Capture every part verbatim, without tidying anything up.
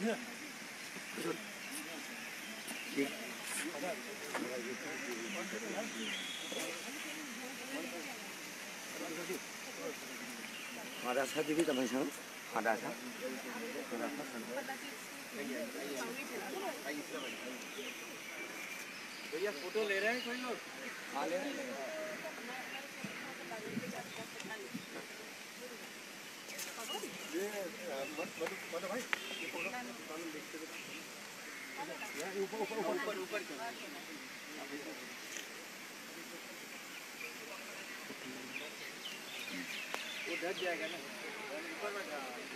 आधा सा दिदी तपाईँसँग आधा सा भैया फोटो ले रहे हैं कोई लोग? हाँ ले रहे हैं। ये मधु मधु भाई ये फोटो देखते ऊपर ऊपर ऊपर ऊपर वो ढक जाएगा ना ऊपर में।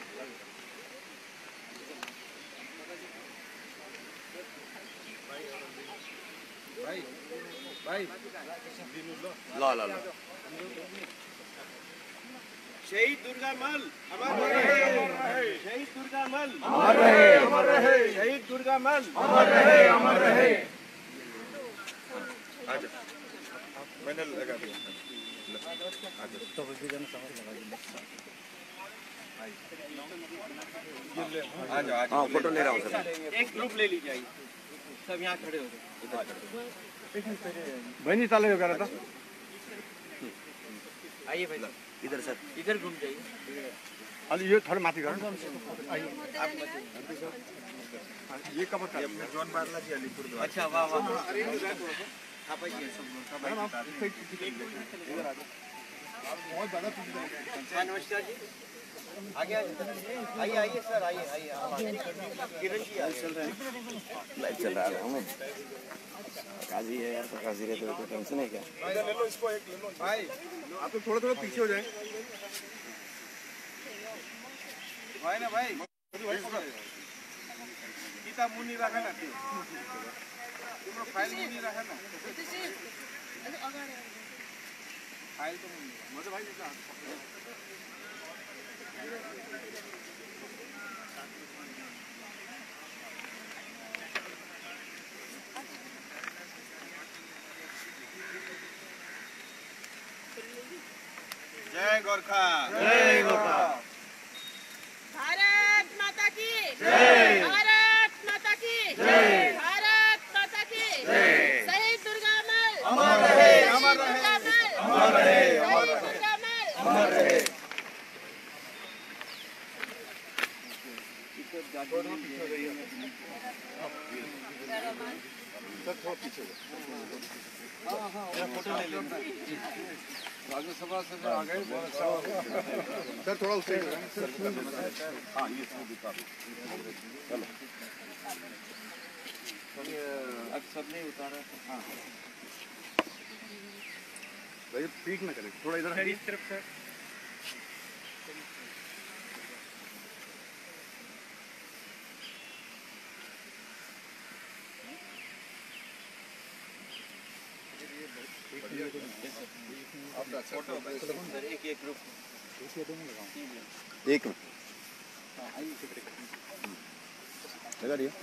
भाई भाई ला ला ला शहीद दुर्गा मल अमर रहे, शहीद दुर्गा मल अमर रहे अमर रहे शहीद दुर्गा मल अमर रहे अमर रहे। आजा मैंने लगा दिया। आजा तो भी जन समझ लगा दिया। आजा आजा हाँ फोटो ले रहा हूँ सर। एक ग्रुप ले लीजिए सब यहाँ खड़े हो गए। बहनी चाले हो रहा था। आइए भाई इधर सर इधर घूम जाइए। अरे ये थोड़ा माथी करो। आइए आप ये कब था? अपने जॉन बारला जी अलीपुर द्वार। अच्छा वाह वाह आप आइए सब लोग सब आइए। इधर आ जाओ। बहुत बड़ा हाँ नमस्कार जी आगे आइए आइए सर आइए आइए किरण जी चल रहे हैं लाइव चल रहा है हमें काजी है यार तो काजी रहते तो टेंशन है क्या? ले लो इसको एक ले लो भाई। आप तो थोड़ा थोड़ा पीछे हो जाए भाई ना भाई किताब मुनि रखा ना तुम फाइल मुनि रखा ना फाइल तो मुझे भाई जय गोरखा जय गोरखा। भारत माता की जय। भारत माता की जय। भारत माता की जय। शहीद दुर्गा मल अमर रहे अमर रहे अमर रहे शहीद दुर्गा मल अमर रहे। सर थोड़ा पीछे फोटो ले लेना राज्यसभा से आ गए बहुत अच्छा हो गया। सर थोड़ा उससे हाँ ये सब दिखा दो। चलो अब सबने उतारा हाँ भाई पीक ना करें थोड़ा इधर इस तरफ सर फोटो सर एक एक ग्रुप एक मिनट लगा दिया।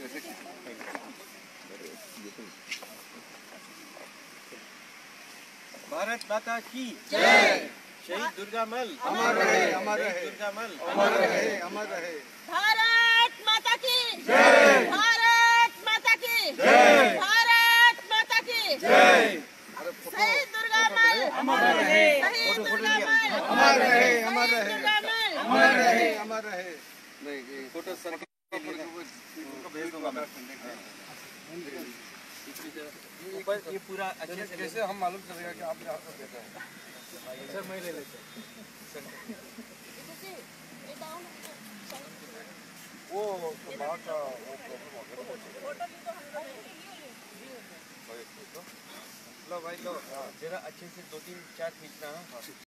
भारत माता की जय। शहीद दुर्गा मल अमर रहे अमर शहीद रहे दुर्गा मल अमर रहे अमर रहे। भारत माता की जय। भारत माता की जय। भारत माता की जय। शहीद दुर्गा मल अमर रहे शहीद दुर्गा मल अमर रहे अमर शहीद रहे दुर्गा मल अमर रहे अमर रहे। नहीं फोटो सर भेज दूंगा मैं। ऊपर ये पूरा अच्छे से कैसे हम मालूम चलेगा कि आपने हाथ में देखा है? सर मैं ले लेते वो बाहर का वो प्रॉब्लम हो गया। लो भाई लो जरा अच्छे से दो तीन चार खींचना है।